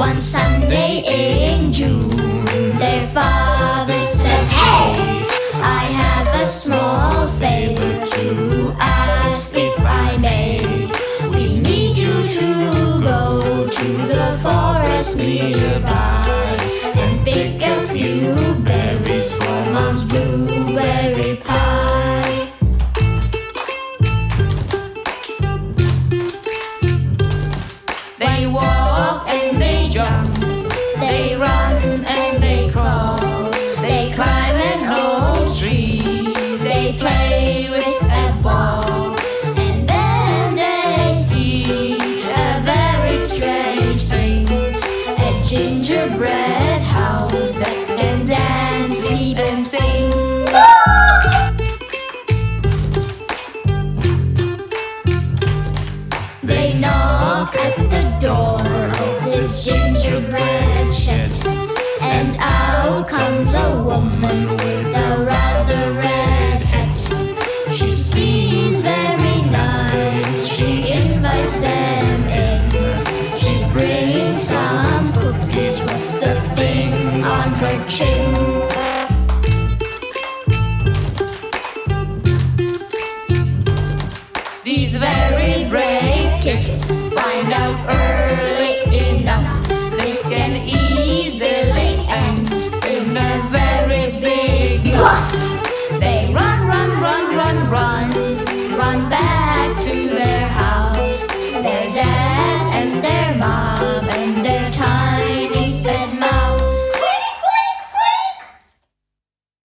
One Sunday in June, their father says, "Hey, I have a small favor to ask if I may. We need you to go to the forest nearby and pick a few berries for Mom's blueberry pie." They walk and they jump, they run and they crawl, they climb an old tree, they play with a ball, and then they see a very strange thing, a gingerbread house that can dance, sleep and sing. They knock at the door of this gingerbread shed, and out comes a woman with a rather red hat. She seems very nice, she invites them in. She brings some cookies, what's the thing on her chin? These very brave kids find out early